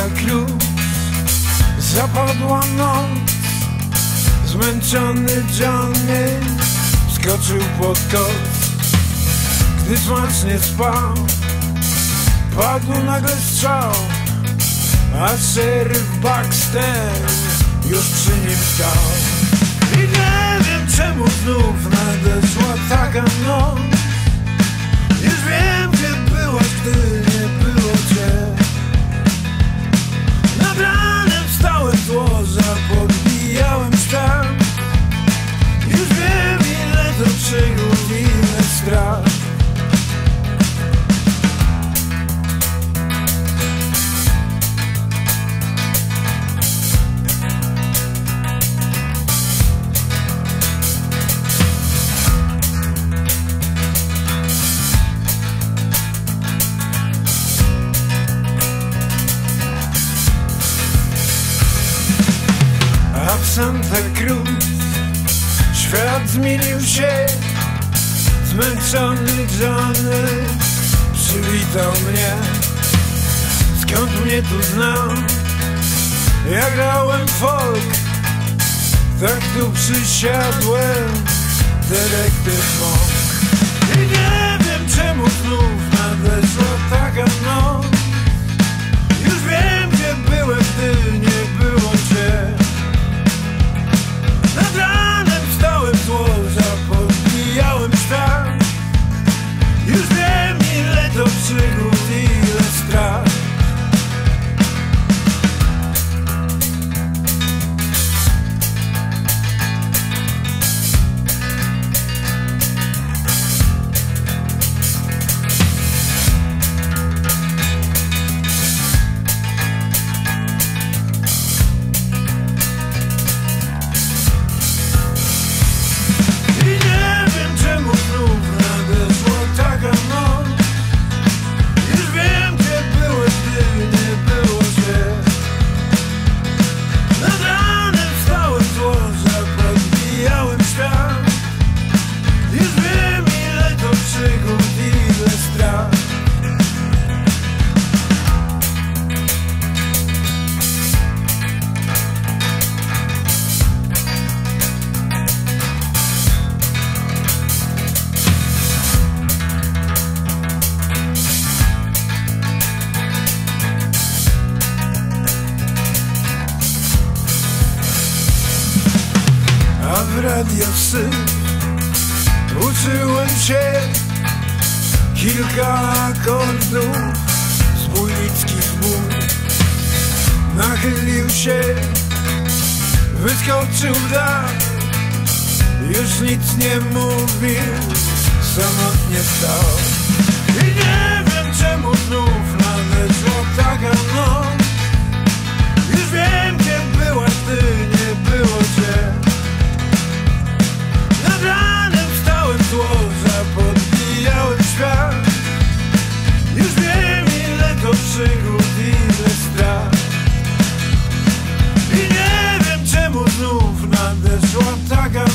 Cruz. Zapadła noc, zmęczony Johnny wskoczył pod koc. Gdy smacznie spał, padł nagle strzał, a szeryf Baxter już przy nim stał. I nie wiem, czemu znów nadeszła taka noc. Już wiem, gdzie byłaś, gdy nie było cię. Nad ranem wstałem z łoża, podbijałem sztab. Już wiem, ile to przygód, ile strach. A w Santa Cruz świat zmienił się. Zmęczony Johnny przywitał mnie. Skąd mnie tu znał? Ja grałem folk, tak tu przysiadłem, detektyw Monk. I nie wiem, czemu znów nadeszła taka noc. Już wiem, gdzie byłem, gdy nie było cię. Nad ranem wstałem z łoża, podbijałem sztab. Już wiem, ile to przygód, ile strach. A w radiowsyp uczyłem się kilka akordów. Zbójnicki zbój nachylił się, wyskoczył w dach. Już nic nie mówił, samotnie stał. I nie wiem, czemu znów nadeszła taka noc. Już wiem, gdzie byłaś, gdy nie było cię. Nad ranem wstałem z łoża, podbijałem świat. Już wiem, ile to przygód, ile strach. I nie wiem, czemu znów nadeszła taka